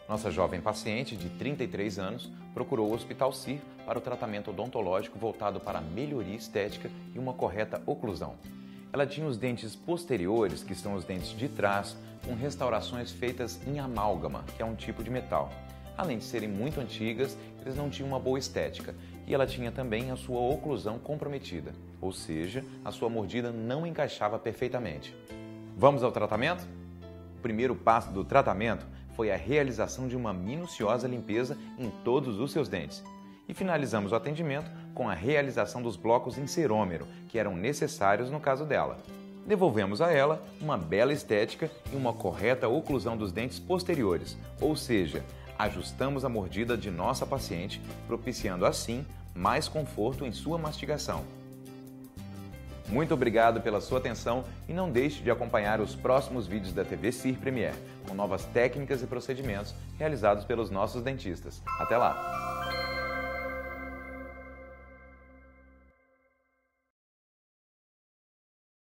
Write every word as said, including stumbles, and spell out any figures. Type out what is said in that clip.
Nossa jovem paciente, de trinta e três anos, procurou o Hospital S I R para o tratamento odontológico voltado para a melhoria estética e uma correta oclusão. Ela tinha os dentes posteriores, que são os dentes de trás, com restaurações feitas em amálgama, que é um tipo de metal. Além de serem muito antigas, eles não tinham uma boa estética e ela tinha também a sua oclusão comprometida, ou seja, a sua mordida não encaixava perfeitamente. Vamos ao tratamento? O primeiro passo do tratamento foi a realização de uma minuciosa limpeza em todos os seus dentes. E finalizamos o atendimento com a realização dos blocos em cerômero, que eram necessários no caso dela. Devolvemos a ela uma bela estética e uma correta oclusão dos dentes posteriores, ou seja, ajustamos a mordida de nossa paciente, propiciando assim mais conforto em sua mastigação. Muito obrigado pela sua atenção e não deixe de acompanhar os próximos vídeos da T V S I R Premier, com novas técnicas e procedimentos realizados pelos nossos dentistas. Até lá!